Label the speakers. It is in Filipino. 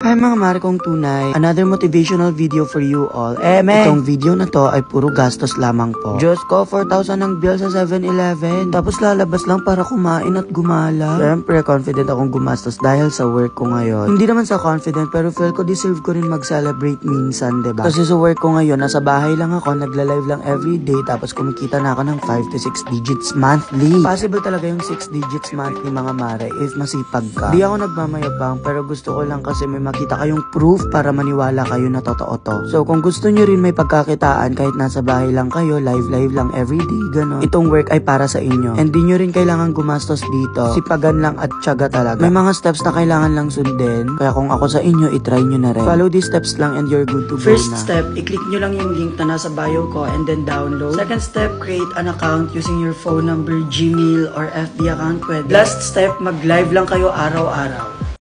Speaker 1: Hi mga mare kong tunay, another motivational video for you all. Itong video na to ay puro gastos lamang po. Diyos ko, 4,000 ang bill sa 7-Eleven. Tapos lalabas lang para kumain at gumala. Siyempre, confident akong gumastos dahil sa work ko ngayon. Hindi naman sa confident, pero feel ko deserve ko rin mag-celebrate minsan, diba? Kasi sa work ko ngayon, nasa bahay lang ako, nagla-live lang everyday, tapos kumikita na ako ng 5 to 6 digits monthly. Possible talaga yung 6 digits monthly mga mare if masipag ka. Di ako nagmamayabang, pero gusto ko lang kasi may makita kayong proof para maniwala kayo na totoo to. So kung gusto nyo rin may pagkakitaan kahit nasa bahay lang kayo, live lang everyday, gano'n. Itong work ay para sa inyo. And di nyo rin kailangan gumastos dito. Sipagan lang at tiyaga talaga. May mga steps na kailangan lang sundin. Kaya kung ako sa inyo, itry nyo na rin. Follow these steps lang and you're good to go na. First step, i-click nyo lang yung link na nasa bio ko and then download. Second step, create an account using your phone number, Gmail, or FB account pwede. Last step, mag-live lang kayo araw-araw.